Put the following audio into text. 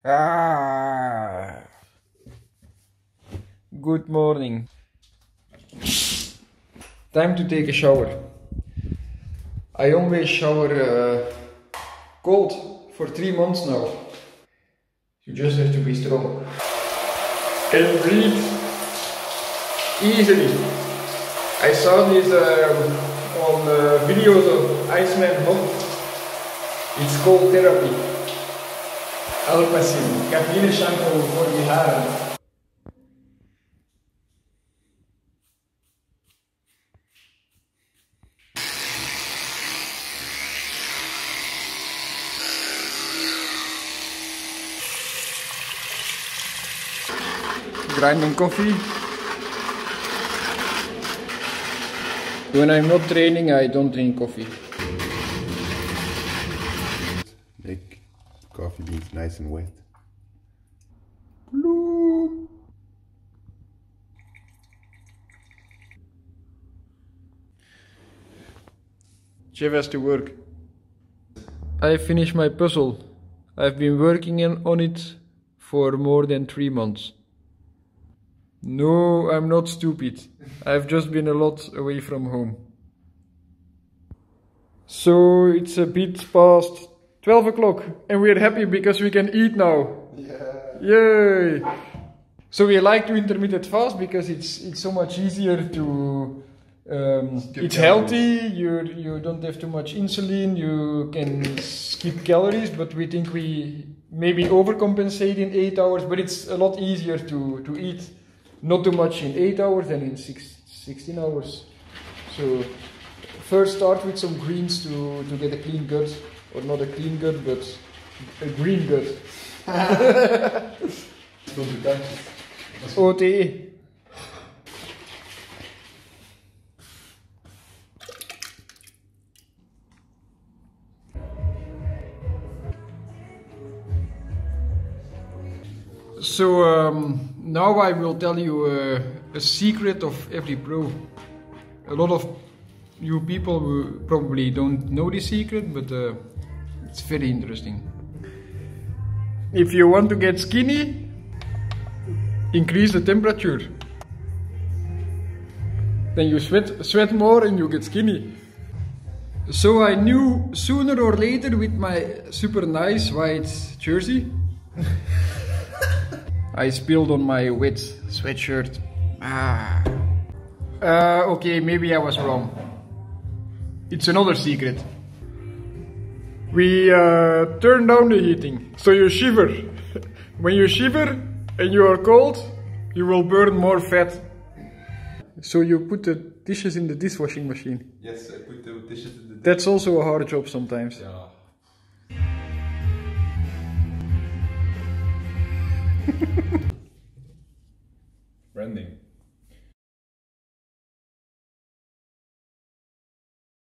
Ah. Good morning. Time to take a shower. I always shower cold for 3 months now. You just have to be strong. And breathe easily. I saw this on videos of Iceman. It's called therapy. Alpacin. Ik heb hier een shampoo voor je haren. Grinding coffee. When I'm not training, I don't drink coffee. Make coffee beans nice and wet. Bloom. Jeff has to work. I finished my puzzle. I've been working on it for more than 3 months. No, I'm not stupid. I've just been a lot away from home. So it's a bit past 12 o'clock and we're happy because we can eat now. Yeah. Yay! So we like to intermittent fast because it's so much easier to it's healthy, you don't have too much insulin, you can skip calories, but we think we maybe overcompensate in 8 hours, but it's a lot easier to eat not too much in 8 hours than in 16 hours. So first start with some greens to get a clean gut, or not a clean gut, but a green gut. OTE. So now I will tell you a secret of every pro. A lot of you people who probably don't know this secret, but it's very interesting. If you want to get skinny, increase the temperature. Then you sweat more and you get skinny. So I knew sooner or later with my super nice white jersey. I spilled on my wet sweatshirt. Okay, maybe I was wrong. It's another secret. We turn down the heating, so you shiver. When you shiver and you are cold, you will burn more fat. So you put the dishes in the dishwashing machine. Yes, I put the dishes in the... That's also a hard job sometimes. Yeah. Branding.